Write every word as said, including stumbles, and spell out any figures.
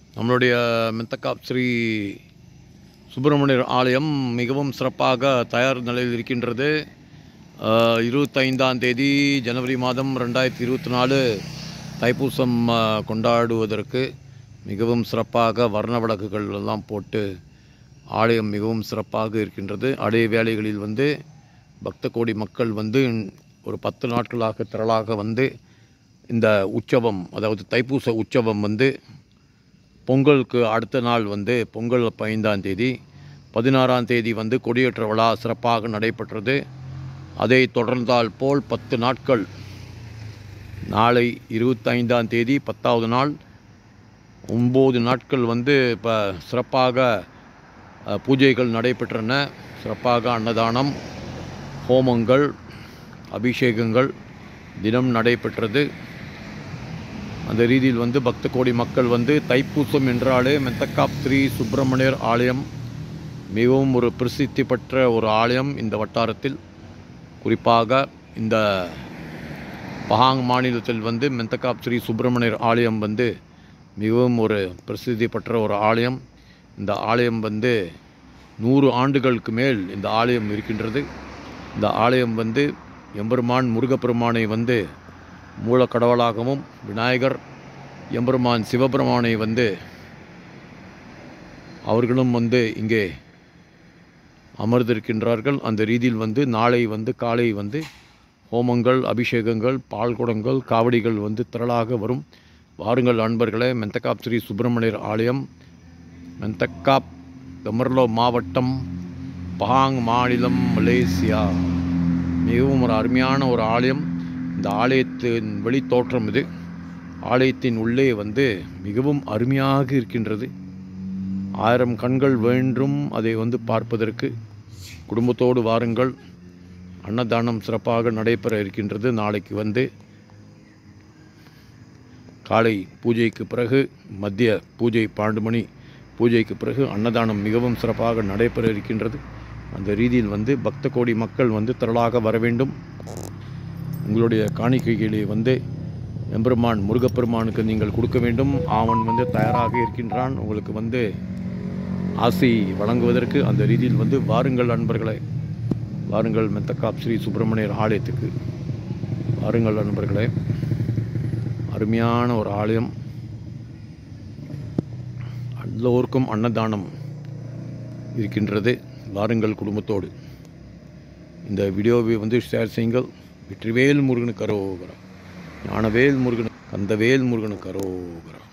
நம்மளுடைய மெத்தக்காப் ஸ்ரீ சுப்பிரமணியர் ஆலயம் மிகவும் சிறப்பாக தயார் நிலையில் இருக்கின்றது. இருபத்தைந்தாம் தேதி ஜனவரி மாதம் ரெண்டாயிரத்தி இருபத்தி நாலு தைப்பூசம் கொண்டாடுவதற்கு மிகவும் சிறப்பாக வர்ண விளக்குகள் எல்லாம் போட்டு ஆலயம் மிகவும் சிறப்பாக இருக்கின்றது. அதே வேளைகளில் வந்து பக்த கோடி மக்கள் வந்து ஒரு பத்து நாட்களாக திரளாக வந்து இந்த உற்சவம், அதாவது தைப்பூச உற்சவம் வந்து பொங்கலுக்கு அடுத்த நாள் வந்து பொங்கல் பதினைந்தாம் தேதி பதினாறாம் தேதி வந்து கொடியேற்ற விழா சிறப்பாக நடைபெற்றது. அதை தொடர்ந்தால் போல் பத்து நாட்கள், நாளை இருபத்தைந்தாம் தேதி பத்தாவது நாள், ஒம்பது நாட்கள் வந்து இப்போ சிறப்பாக பூஜைகள் நடைபெற்றன. சிறப்பாக அன்னதானம், ஹோமங்கள், அபிஷேகங்கள் தினம் நடைபெற்றது. அந்த ரீதியில் வந்து பக்த கோடி மக்கள் வந்து தைப்பூசம் என்றாலே மெத்தக்காப் ஸ்ரீ சுப்பிரமணியர் ஆலயம் மிகவும் ஒரு பிரசித்தி பெற்ற ஒரு ஆலயம். இந்த வட்டாரத்தில் குறிப்பாக இந்த பஹாங் மாநிலத்தில் வந்து மெத்தக்காப் ஸ்ரீ சுப்பிரமணியர் ஆலயம் வந்து மிகவும் ஒரு பிரசித்தி பெற்ற ஒரு ஆலயம். இந்த ஆலயம் வந்து நூறு ஆண்டுகளுக்கு மேல் இந்த ஆலயம் இருக்கின்றது. இந்த ஆலயம் வந்து எம்பெருமான் முருகப்பெருமானை வந்து மூல கடவுளாகவும், விநாயகர் எம்பெருமான் சிவபெருமானை வந்து அவர்களும் வந்து இங்கே அமர்ந்திருக்கின்றார்கள். அந்த ரீதியில் வந்து நாளை வந்து காலை வந்து ஹோமங்கள், அபிஷேகங்கள், பால்குடங்கள், காவடிகள் வந்து திரளாக வரும். வாருங்கள் அன்பர்களே. மெத்தக்காப் ஸ்ரீ சுப்பிரமணியர் ஆலயம், மெத்தக்காப், கமர்லோ மாவட்டம், பஹாங் மாநிலம், மலேசியா. மிகவும் ஒரு அருமையான ஒரு ஆலயம். இந்த ஆலயத்தின் வெளித்தோற்றம் இது. ஆலயத்தின் உள்ளே வந்து மிகவும் அருமையாக இருக்கின்றது. ஆயிரம் கண்கள் வேண்டும் அதை வந்து பார்ப்பதற்கு. குடும்பத்தோடு வாருங்கள். அன்னதானம் சிறப்பாக நடைபெற இருக்கின்றது. நாளைக்கு வந்து காலை பூஜைக்கு பிறகு, மத்திய பூஜை பன்னெண்டு மணி பூஜைக்கு பிறகு அன்னதானம் மிகவும் சிறப்பாக நடைபெற இருக்கின்றது. அந்த ரீதியில் வந்து பக்த கோடி மக்கள் வந்து திரளாக வர வேண்டும். உங்களுடைய காணிக்கைகளை வந்து எம்பெருமான் முருகப்பெருமானுக்கு நீங்கள் கொடுக்க வேண்டும். அவன் வந்து தயாராக இருக்கின்றான் உங்களுக்கு வந்து ஆசை வழங்குவதற்கு. அந்த ரீதியில் வந்து வாருங்கள் அன்பர்களே, வாருங்கள் மெத்தக்காப் ஸ்ரீ சுப்பிரமணியர் ஆலயத்துக்கு வாருங்கள் அன்பர்களே. அருமையான ஒரு ஆலயம். எல்லோருக்கும் அன்னதானம் இருக்கின்றது. வாருங்கள் குடும்பத்தோடு. இந்த வீடியோவை வந்து ஷேர் செய்யுங்கள். வெற்றிவேல் முருகனுக்கு அரோகரா. ஞானவேல் முருகனுக்கு, கந்தவேல் முருகனுக்கு அரோகரா.